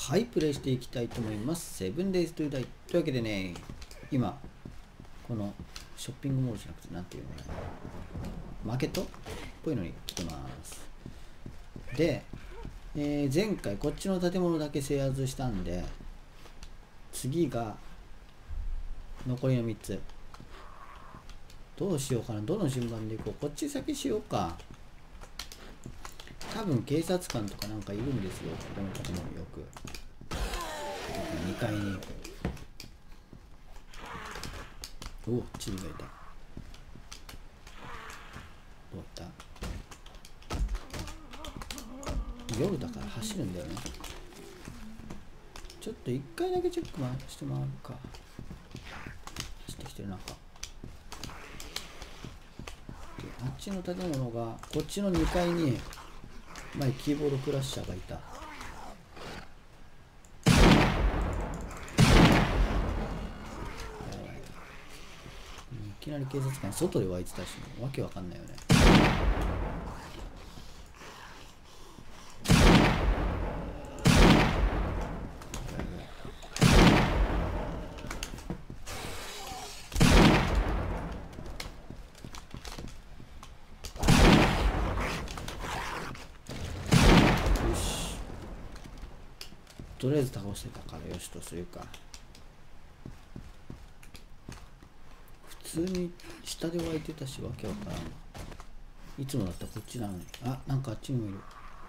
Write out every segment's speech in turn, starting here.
はい、プレイしていきたいと思います。セブンデイズトゥーダイ。というわけでね、今、このショッピングモールじゃなくて、なんていうのかな、マーケットっぽいのに来てます。で、前回こっちの建物だけ制圧したんで、次が残りの3つ。どうしようかな、どの順番でいこう。こっち先しようか。多分警察官とかなんかいるんですよ、この建物よく。2階に。お、チリがいた。どういった？夜だから走るんだよね。ちょっと1回だけチェックしてもらうか。走ってきてる中。あっちの建物が、こっちの2階に前キーボードクラッシャーがいた。いきなり警察官外で湧いてたし、わけわかんないよね。とりあえず倒してたからよしとするか。普通に下で湧いてたし、わけわからんわ。いつもだったらこっちなのに。あ、なんかあっちにもいる。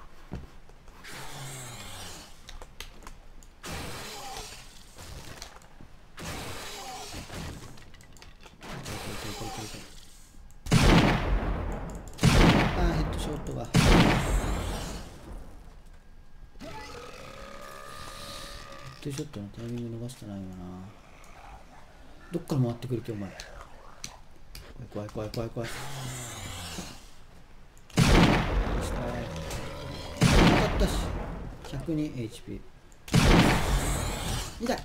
あー、ヘッドショットが。ヘッドショットのタイミング逃してないよな。どっから回ってくる気お前。怖い怖い怖い怖い。どうした？当たったし。102 HP。痛い。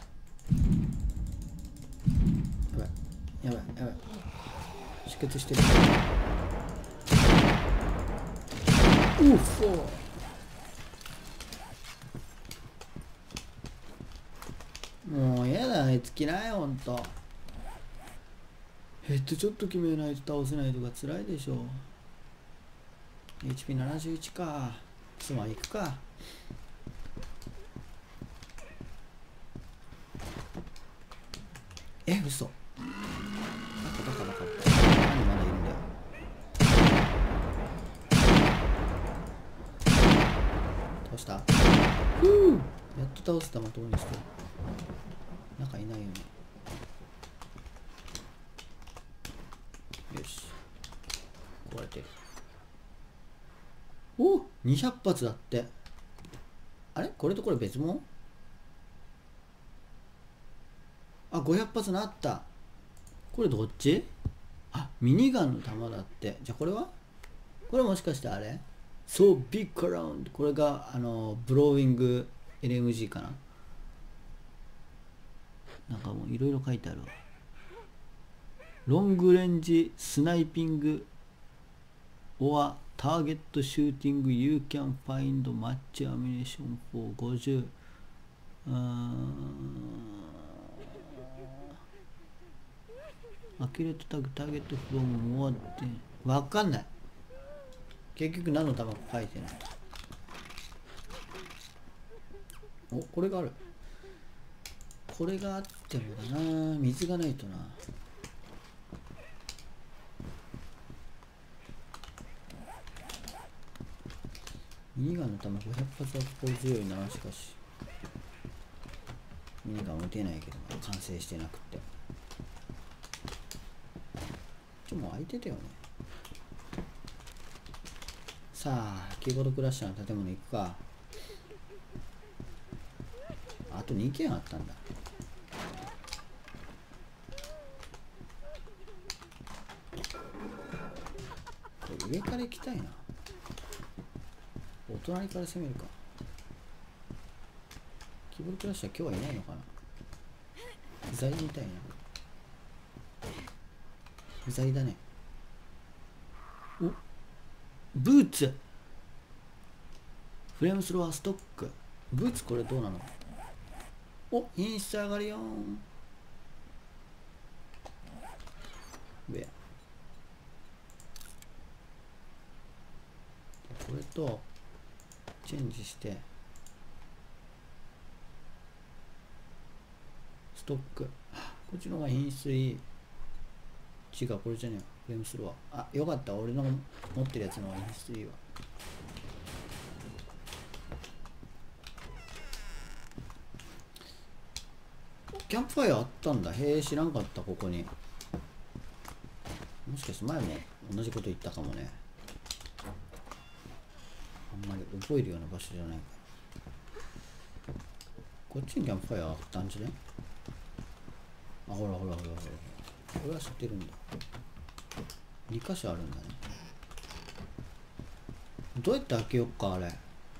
やばいやばいやばい。出血してる。うっそー。もうやだ、あいつ嫌いほんと。ちょっと決めないと倒せないとか辛いでしょ。 HP71 か。妻行くか。嘘。バカバカバカ。何まだいるんだよ。倒した。ふう、やっと倒せた。まともにしてる。中いないよね。よし、壊れてる。お、200発だって。あれ、これとこれ別物？あ、500発なった。これどっち？あ、ミニガンの弾だって。じゃあこれは？これもしかしてあれ？そう、ビッグラウンド。これがブローイング LMG かな。なんかもういろいろ書いてあるわ。ロングレンジスナイピング or ターゲットシューティング You can find match ammunition for 50。アキュレートタグターゲットフロムモアってわかんない。結局何の弾か書いてない。お、これがある。これがあってもだな。水がないとな。ミニガンの弾500発は心強いな。しかしミニガン撃てないけど完成してなくて。もう空いてたよね。さあ、キーボードクラッシャーの建物行くか。あと2軒あったんだ。これ上から行きたいな。お隣から攻めるか。キーボードクラッシャー今日はいないのかな。不在みたいな。不在だね。お、ブーツフレームスローストック。ブーツこれどうなの？ お、品質上がるよー。上これとチェンジしてストック、こっちの方が品質いい。違う、これじゃねえよ。フレームするわ。あ、よかった。俺の持ってるやつの方が品質いいわ。キャンプファイアあったんだ。へえ、知らんかった。ここにもしかして前も同じこと言ったかもね。あんまり覚えるような場所じゃないから。こっちにキャンプファイアあったんじゃね。あ、ほらほらほらほら。これは知ってるんだ。2箇所あるんだね。どうやって開けよっか、あれ。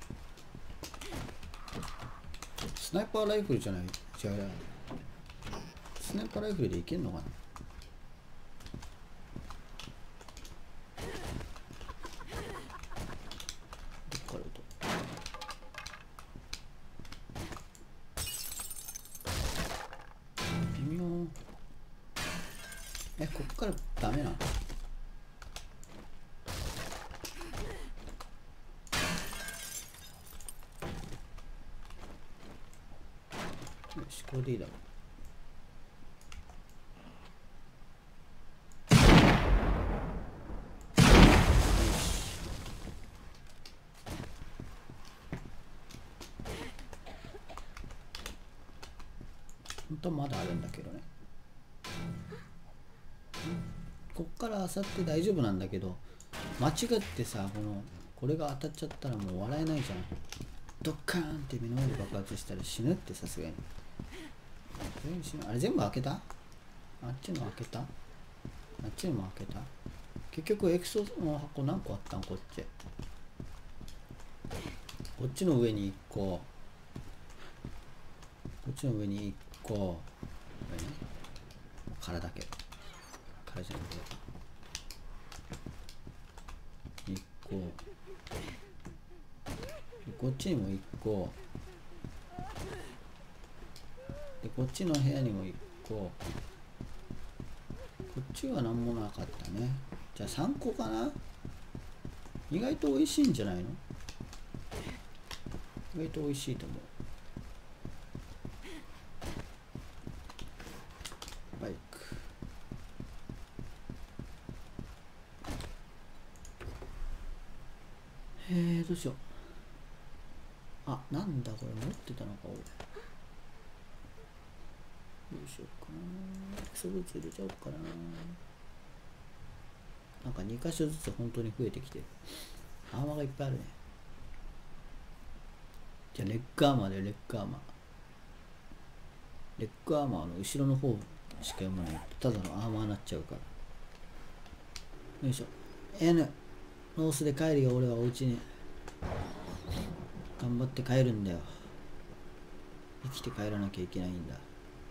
スナイパーライフルじゃない。違う。スナイパーライフルでいけんのかな。どっからと。微妙。こっからダメなの。よし、これでいいだろう。本当はまだあるんだけどね。こっからあさって大丈夫なんだけど、間違ってさ、これが当たっちゃったらもう笑えないじゃん。ドッカーンって目の前で爆発したら死ぬって、さすがに。あれ全部開けた？あっちの開けた？あっちのも開けた？結局エクソの箱何個あったん？こっち。こっちの上に1個。こっちの上に1個。これね。殻だけど。殻じゃなくて。1個。こっちにも1個。で、こっちの部屋にも1個。こっちは何もなかったね。じゃあ3個かな。意外と美味しいんじゃないの。意外と美味しいと思う。バイク。どうしよう。あ、なんだこれ持ってたのか俺。どうしようかな。クソブーツ入れちゃおうかな。なんか2箇所ずつ本当に増えてきてる。アーマーがいっぱいあるね。じゃあレッグアーマーでレッグアーマー。レッグアーマーの後ろの方しか読まないとただのアーマーになっちゃうから。よいしょ。N。ノースで帰るよ、俺はお家に。頑張って帰るんだよ。生きて帰らなきゃいけないんだ。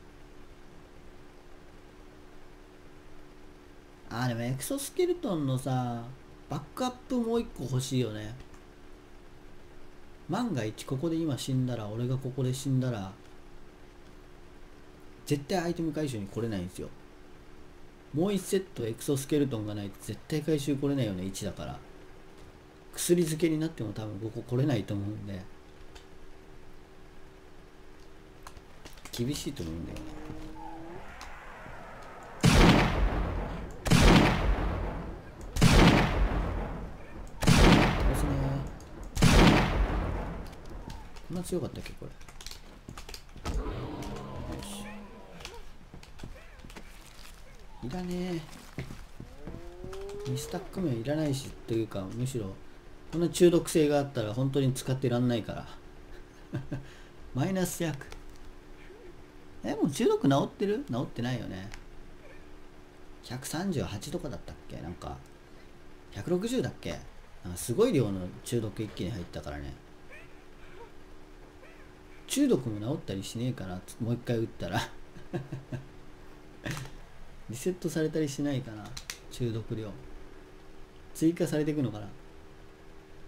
でもエクソスケルトンのさ、バックアップもう一個欲しいよね。万が一ここで今死んだら、俺がここで死んだら、絶対アイテム回収に来れないんですよ。もう1セットエクソスケルトンがないと絶対回収来れないよね、1だから。薬漬けになっても多分ここ来れないと思うんで、厳しいと思うんだよね。倒すね。こんな強かったっけこれ。いらねえ。2スタック目いらないし、というかむしろこんな中毒性があったら本当に使ってらんないからマイナス100。もう中毒治ってる？治ってないよね。138とかだったっけ。なんか160だっけ。なんかすごい量の中毒一気に入ったからね。中毒も治ったりしねえかな。もう一回打ったらリセットされたりしないかな。中毒量追加されていくのかな。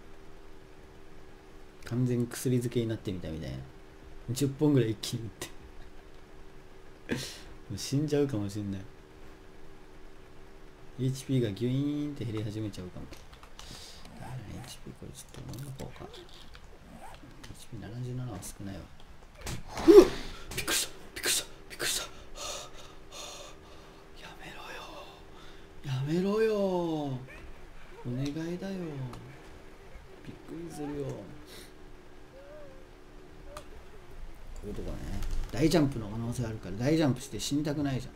完全に薬漬けになってみたみたいな。10本ぐらい一気に打ってう死んじゃうかもしんない。 HP がギュイーンって減り始めちゃうかも。HP これちょっと飲んだ方か。 HP77 は少ないわ。うわっ、びっくりしたびっくりしたびっくりした。やめろよやめろよ、お願いだよ、びっくりするよ。こういうとこね、大ジャンプの可能性あるから大ジャンプして死にたくないじゃん。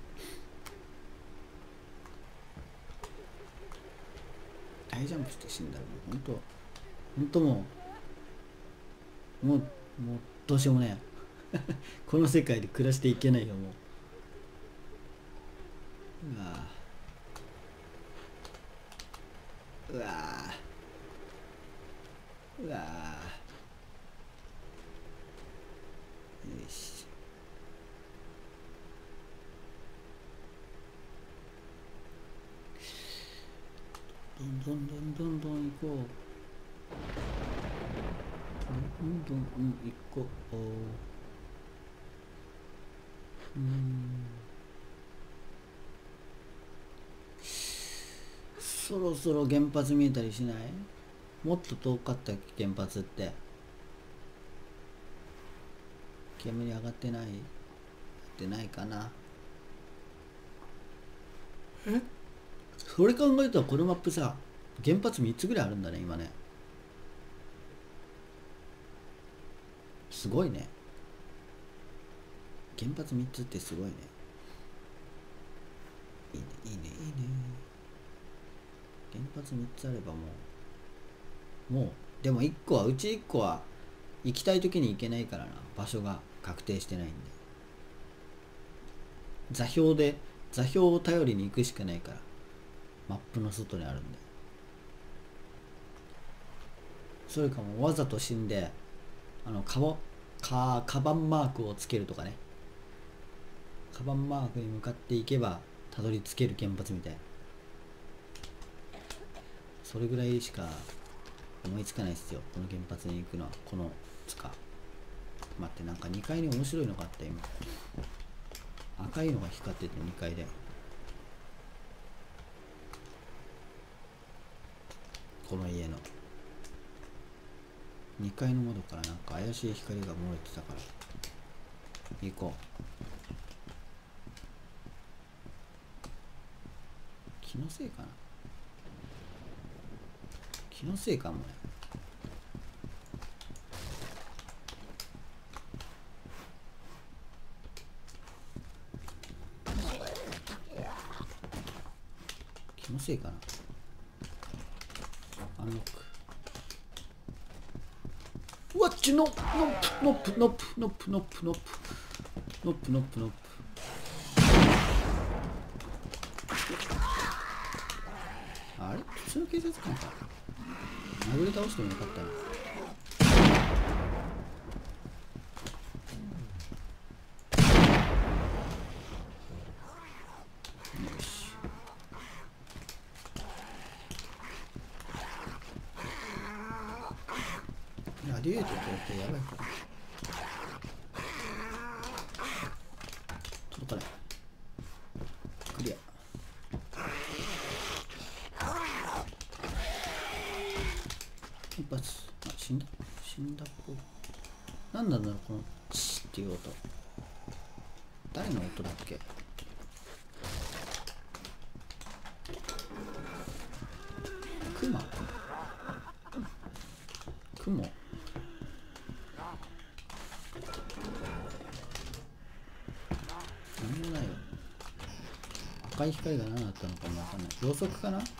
大ジャンプして死んだらもうほんともうどうしようもねえこの世界で暮らしていけないよもう。うわうわうわ、よし、どんどん行こう、どんどん行こう。そろそろ原発見えたりしない？もっと遠かったっけ原発って。煙上がってない？上がってないかな。それ考えたらこのマップさ、原発3つぐらいあるんだね今ね。すごいね、原発3つってすごいね。いいねいいねいいね。原発3つあればもうでも1個はうち1個は行きたい時に行けないからな、場所が確定してないんで。座標を頼りに行くしかないから、マップの外にあるんで。それかもわざと死んでカバンマークをつけるとかね。カバンマークに向かっていけばたどり着ける原発みたいな、それぐらいしか思いつかないっすよこの原発に行くのは。このつか待って、なんか2階に面白いのがあった。今赤いのが光ってて2階で、この家の2階の窓からなんか怪しい光が漏れてたから行こう。気のせいかな、気のせいかもね。気のせいかな。アンロック。うわっちのノップノップノップノップノップノップノップノップノップ。あれ普通の警察官か。殴り倒してもよかったな。ラディエーターってやばいから届かない。クリア。一発。あ、死んだっぽい。何なんだろうこのチッっていう音。誰の音だっけ。クマクモ。何もないよ。赤い光が何だったのかもわかんない。ろうそくかな。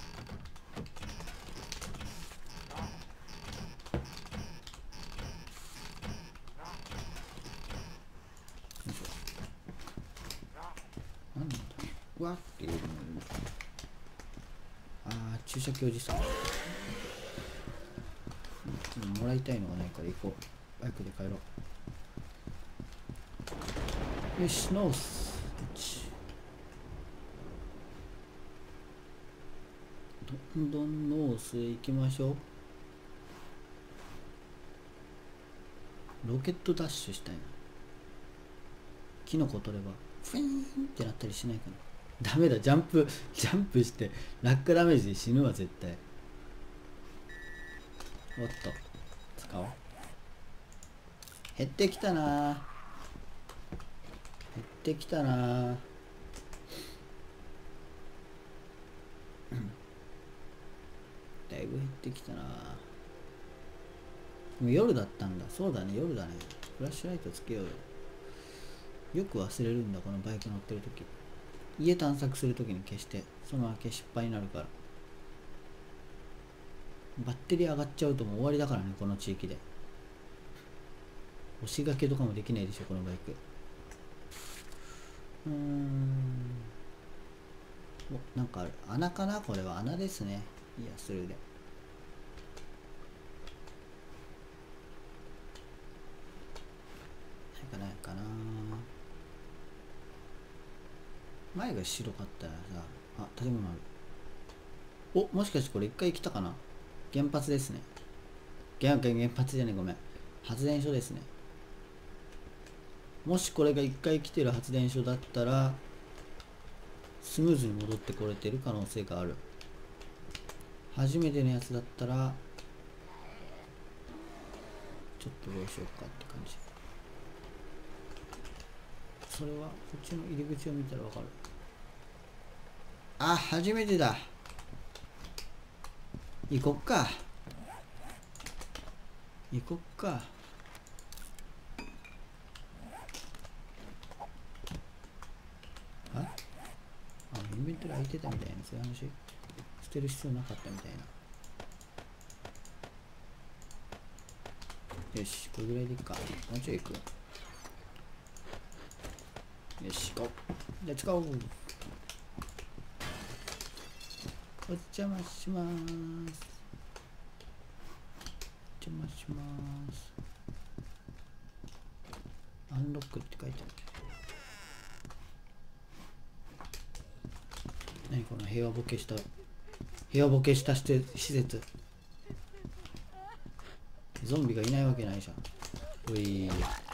なんだうわっていうの。ああ、注射器おじさん。もらいたいのがないから行こう。バイクで帰ろう。よし、ノース。どんどんノースへ行きましょう。ロケットダッシュしたいな。キノコ取ればフィーンってなったりしないかな。ダメだ、ジャンプして落下ダメージで死ぬわ絶対。おっと使おう。減ってきたな、減ってきたな。だいぶ減ってきたな。もう夜だったんだ。そうだね、夜だね。フラッシュライトつけようよ。よく忘れるんだ、このバイク乗ってるとき。家探索するときに消して、その開け失敗になるから。バッテリー上がっちゃうともう終わりだからね、この地域で。押し掛けとかもできないでしょ、このバイク。お、なんかある。穴かな、これは穴ですね。いや、スルーで。ないかな。前が白かったらさ、あ、建物ある。お、もしかしてこれ一回来たかな。原発ですね。原発じゃねえ、ごめん。発電所ですね。もしこれが一回来てる発電所だったら、スムーズに戻ってこれてる可能性がある。初めてのやつだったら、ちょっとどうしようかって感じ。それはこっちの入り口を見たらわかる。あ、初めてだ。行こっか。行こっか。インベントリ空いてたみたいな、そういう話。捨てる必要なかったみたいな。よし、これぐらいでいいか。もうちょい行く。よし、行こう。レッツゴー。お邪魔します。お邪魔します。アンロックって書いてある。何この平和ボケした施設。ゾンビがいないわけないじゃん。おい、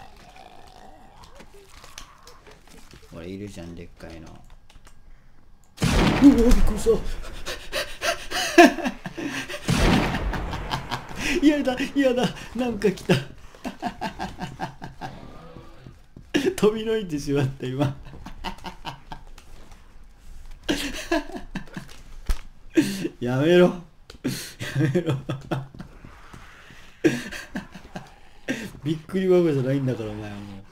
これいるじゃん、でっかいの。うわ、びっくりした。やだ、なんか来た。飛び抜いてしまった今。やめろ。びっくりバカじゃないんだから、お前はもう。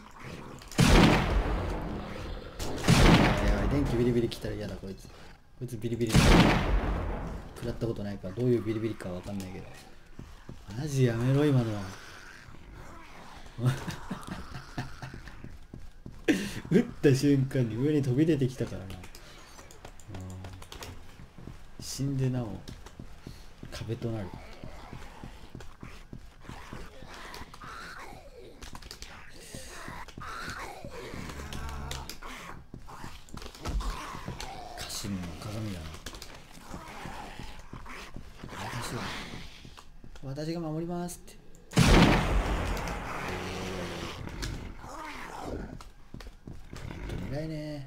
やばい、電気ビリビリ来たら嫌だ、こいつビリビリ食らったことないから、どういうビリビリかわかんないけど。マジやめろ、今のは。撃った瞬間に上に飛び出てきたからな。死んでなお壁となる。家臣の鏡だな。私が守りますって。偉いね。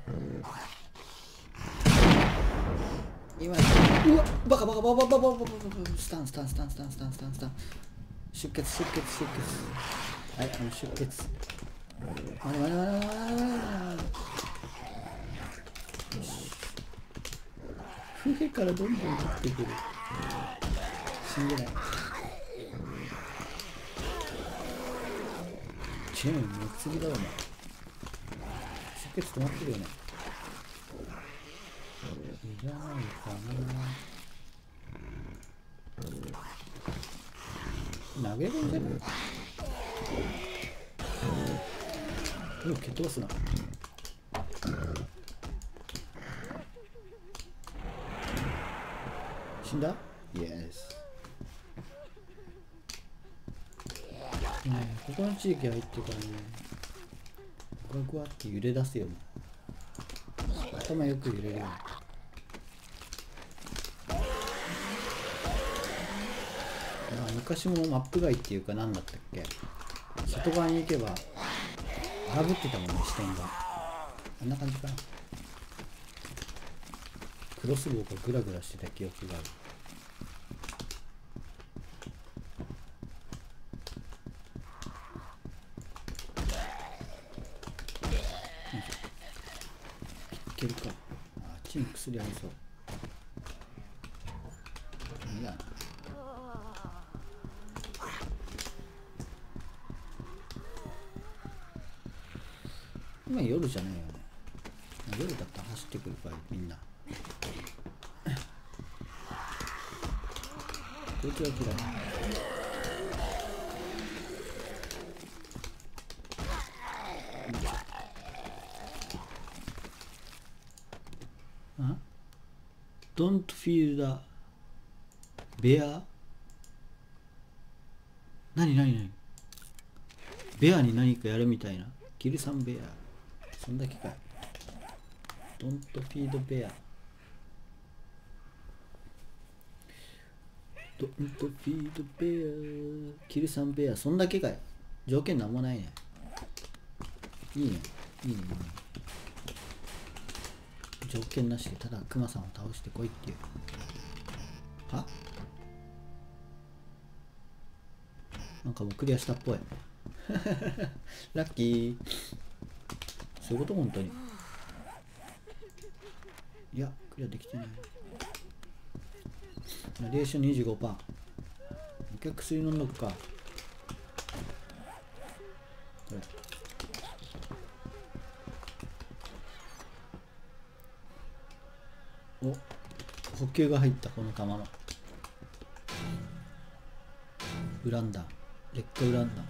今、うわ、バカスタン。出血。はい、出血。まれ。上からどんどん降ってくる。死んでない。チェーンめっちゃぎだろ、お前。出血止まってるよね。いらないかな。投げるんじゃない？蹴っ飛ばすな。死んだ？イエス。ここの地域入ってからね、グワって揺れ出すよ。頭よく揺れるよ。昔もマップ外っていうか何だったっけ、外側に行けば荒ぶってたもんね、視点が。 あんな感じかな。クロスボウがグラグラしてた記憶がある。いけるか。あっちに薬ありそう。いいだな。今夜じゃないよね。夜だったら走ってくるからみんな。こいつは嫌い。あ Don't feel the bear? 何ベアに何かやるみたいな。キルサンベア。そんだけかい。Don't feed bear. Don't feed bear. キルサンベア。そんだけかい。条件なんもないね。いいね。条件なしでただクマさんを倒してこいっていう。は？なんかもうクリアしたっぽい。ラッキー。そういうこと本当に。いや、クリアできてない。ラディエーション 25%。もう一回薬飲んどくか。これ。お、補給が入ったこの弾の。恨んだ。劣化恨んだ。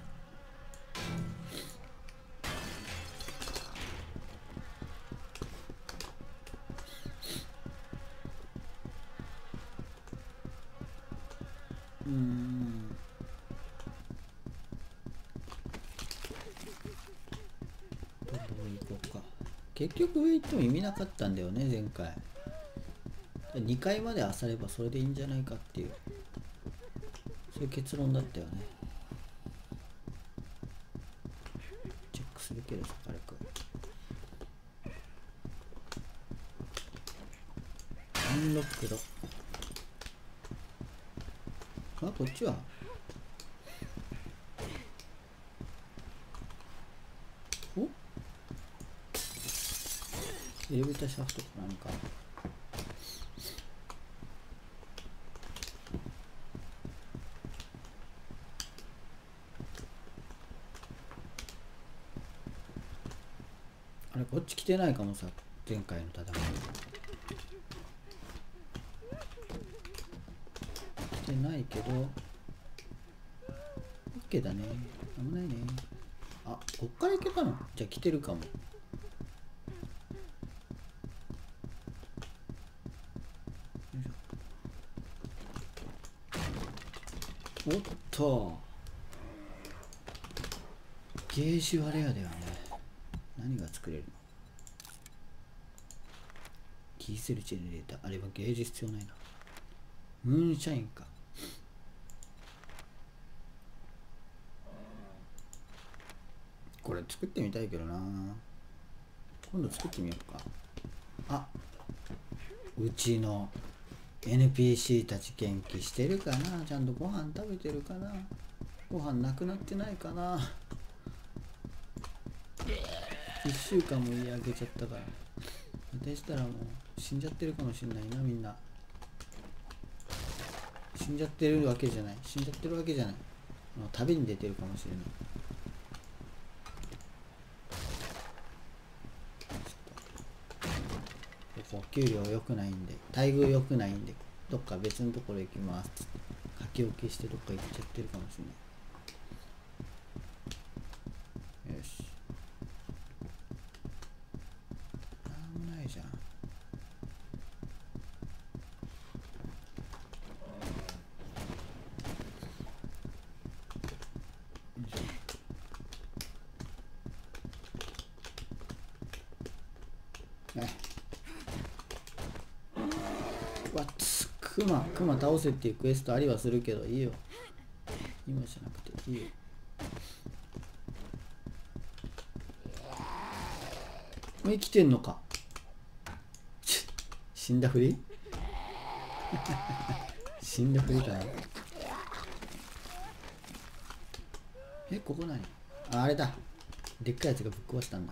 どこ行こうか。結局上行っても意味なかったんだよね前回。2階まで漁ればそれでいいんじゃないかっていう、そういう結論だったよね。チェックするけどさ、軽くアンロックド。あ、こっちはおエレベーターシャフトか何か。あれこっち来てないかもさ、前回の戦い来てないけど OK だね。危ないね。あ、こっから行けたの？じゃあ来てるかも。おっと、ゲージはレアだよね。何が作れるの？キーセルジェネレーター。あれはゲージ必要ないな。ムーンシャインか。これ作ってみたいけどな。今度作ってみようか。あ、うちの NPC たち元気してるかな。ちゃんとご飯食べてるかな。ご飯なくなってないかな。1週間も家あげちゃったから、下手したらもう死んじゃってるかもしれないな。みんな死んじゃってるわけじゃない。死んじゃってるわけじゃない。旅に出てるかもしれない。ここ給料良くないんで、待遇良くないんで、どっか別のところ行きますって書き置きしてどっか行っちゃってるかもしれない。よし、なんもないじゃん。クマ倒せっていうクエストありはするけどいいよ。今じゃなくていいよ。 生きてんのか。死んだふり死んだふりかな。ここ何？あれだ。でっかいやつがぶっ壊したんだ。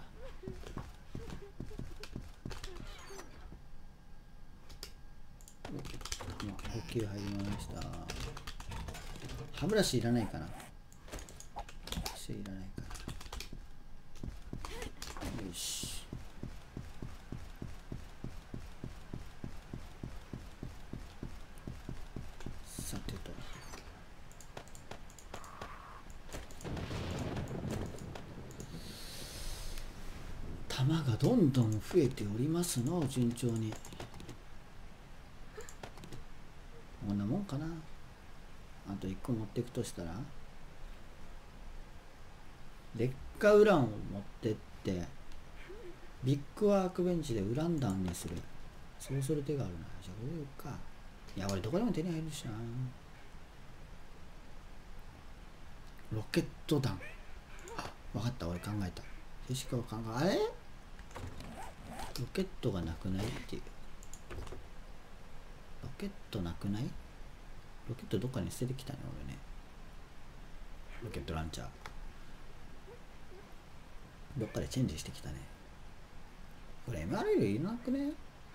補給入りました。歯ブラシいらないかな。歯ブラシいらないかな。よし。さてと。玉がどんどん増えておりますの、順調に。こんなもんかな。あと1個持っていくとしたら、劣化ウランを持ってってビッグワークベンチでウラン弾にする。そうする手があるな。じゃあこれか。いや俺どこでも手に入るしな。ロケット弾。あ、分かった。俺考えた。ジェシカは考え、あれロケットがなくないっていう。ロケットなくない？ロケットどっかに捨ててきたね俺ね。ロケットランチャーどっかでチェンジしてきたね。これ MRL いらなくね？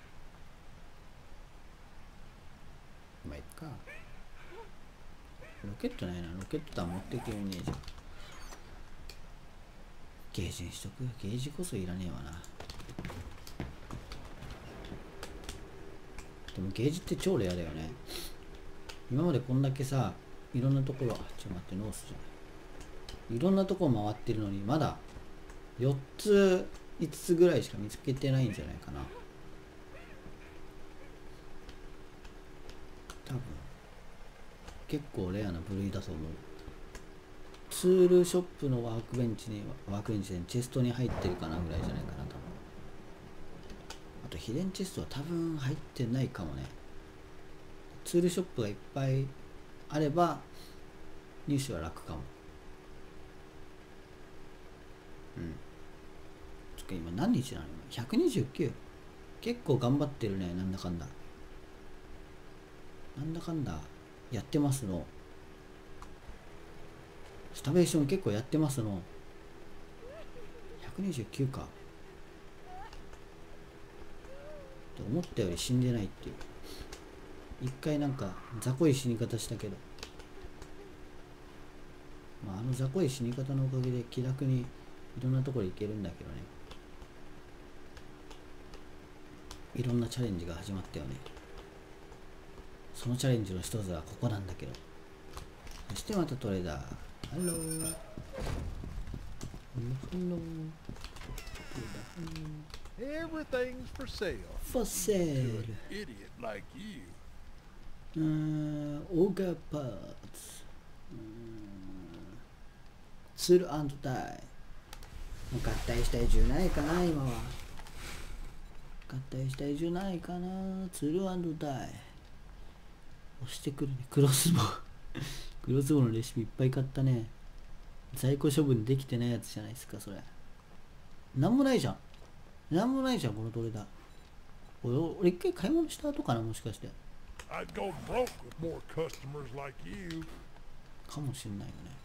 まあいっか。ロケットないな。ロケット弾持ってきてみねえじゃん。ゲージにしとく。ゲージこそいらねえわな。でもゲージって超レアだよね。今までこんだけさ、いろんなところ、ちょっと待って、ノースじゃない。いろんなところ回ってるのに、まだ4つ、5つぐらいしか見つけてないんじゃないかな。多分。結構レアな部類だと思う。ツールショップのワークベンチでチェストに入ってるかなぐらいじゃないかな、多分。あと、秘伝チェストは多分入ってないかもね。ツールショップがいっぱいあれば入手は楽かも。うん。つか今何日なの？ 129。結構頑張ってるね。なんだかんだやってますの。スタベーション結構やってますの。129か。思ったより死んでないっていう。一回なんか雑魚い死に方したけど、まあ、あの雑魚い死に方のおかげで気楽にいろんなところ行けるんだけどね。いろんなチャレンジが始まったよね。そのチャレンジの一つはここなんだけど。そしてまたトレーダー。ハロー。ハロー。 Everything's for sale. For sale. Idiot like you. オーガーパーツ。ツール&ダイ。もう合体したい中ないかな、今は。合体したい中ないかな。ツール&ダイ。押してくるね。クロスボウ。クロスボウのレシピいっぱい買ったね。在庫処分できてないやつじゃないですか、それ。なんもないじゃん。このトレーダー。俺一回買い物した後かな、もしかして。 I'd go broke with more customers like you. かもしんないよね。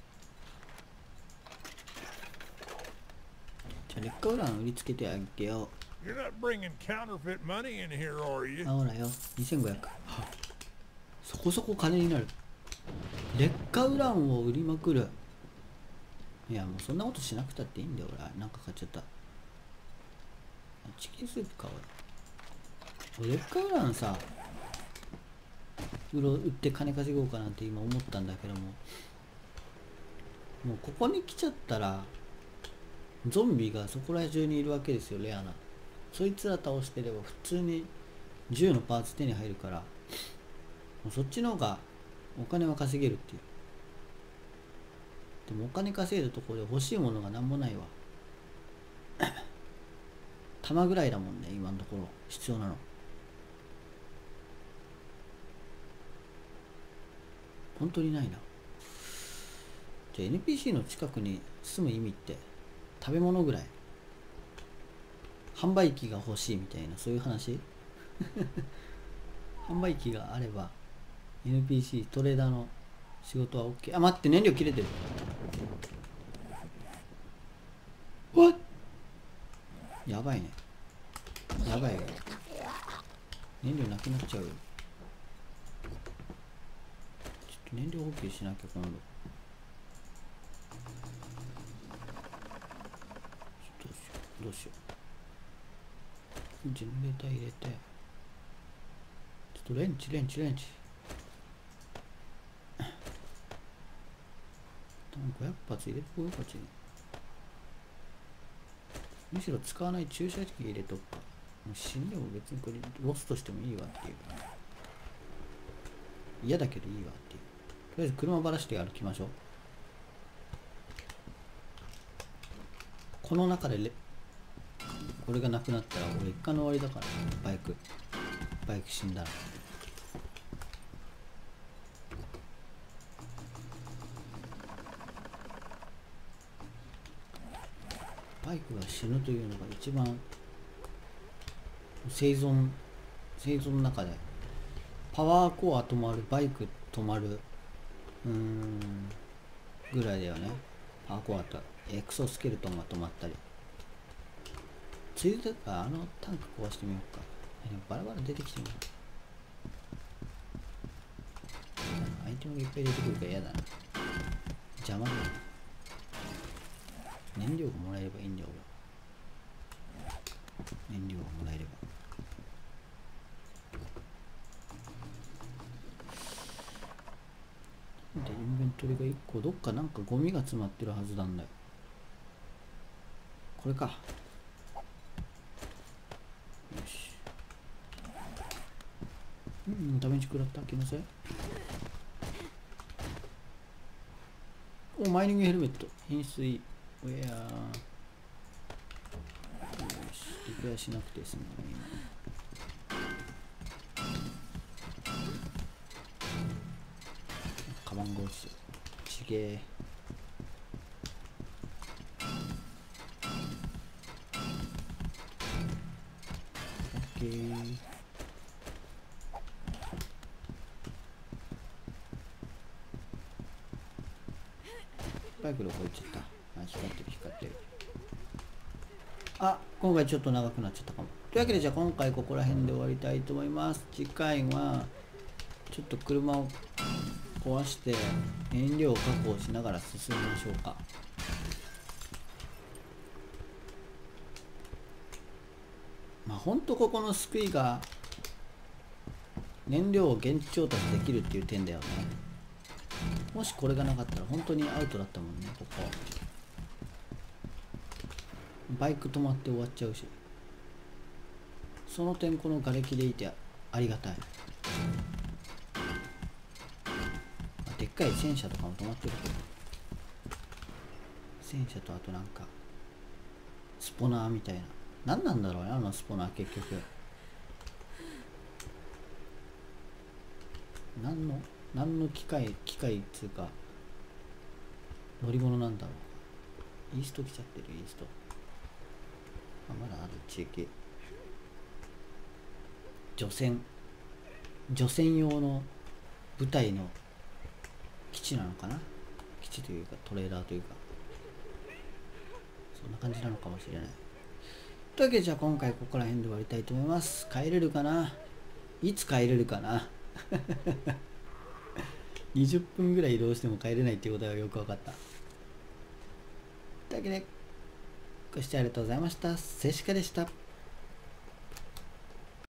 じゃあ劣化ウラン売りつけてあげよう。 You're not bringing counterfeit money in here, are you? あ、ほらよ。2500。そこそこ金になる。劣化ウランを売りまくる。いやもうそんなことしなくたっていいんだよ。俺なんか買っちゃった。チキンスープ買おう。劣化ウランさ、売って金稼ごうかなんて今思ったんだけども、もうここに来ちゃったらゾンビがそこら中にいるわけですよ。レアなそいつら倒してれば普通に銃のパーツ手に入るから、もうそっちの方がお金は稼げるっていう。でもお金稼いだところで欲しいものが何もないわ。弾ぐらいだもんね、今のところ必要なの。本当にないな。じゃあ NPC の近くに住む意味って食べ物ぐらい。 販売機が欲しいみたいな、そういう話販売機があれば NPC トレーダーの仕事は OK。 あ、待って、燃料切れてる。 What？ やばいね、やばいよ、燃料なくなっちゃうよ。ちょっと燃料補給しなきゃ今度。どうしよう。ジェネレーター入れて、ちょっとレンチ。500発入れてこようかち。むしろ使わない駐車機入れとくか。もう死んでも別にこれロスとしてもいいわっていう。嫌だけどいいわっていう。とりあえず車ばらして歩きましょう。この中でこれがなくなったら俺一回の終わりだから、バイク死んだら。バイクが死ぬというのが一番生存の中で、パワーコア止まる、バイク止まるぐらいだよね。パワーコアとエクソスケルトンが止まったり。ついでか、あのタンク壊してみようか。バラバラ出てきてみよう。アイテムがいっぱい出てくるから嫌だな、邪魔だよ。燃料がもらえればいいんだよ俺。燃料がもらえれば。でインベントリが1個どっかなんかゴミが詰まってるはずなんだよ。これか。よし。ダメージ食らった。気のせい。お、マイニングヘルメット、品水ウェア。よし、リペアしなくて済むね今。カバンが落ちてる。ちげえ。オッケー。バイクどこ行っちゃった。あ、光ってる。あ、今回ちょっと長くなっちゃったかも。というわけで、じゃあ今回ここら辺で終わりたいと思います。次回はちょっと車を壊して燃料を確保しながら進みましょうか。まあほんとここの救いが燃料を現地調達できるっていう点だよね。もしこれがなかったら本当にアウトだったもんね。ここバイク止まって終わっちゃうし、その点この瓦礫でいてありがたい。でっかい戦車とかも止まってるけど、戦車とあとなんかスポナーみたいな、何なんだろうねあのスポナー。結局何の機械っつうか乗り物なんだろう。イースト来ちゃってる。イーストまだある地域。除染用の部隊の基地なのかな。基地というかトレーラーというか、そんな感じなのかもしれない。というわけで、じゃあ今回ここら辺で終わりたいと思います。帰れるかな。いつ帰れるかな20分ぐらい移動しても帰れないっていうことがよく分かった。というわけでご視聴ありがとうございました。セシカでした。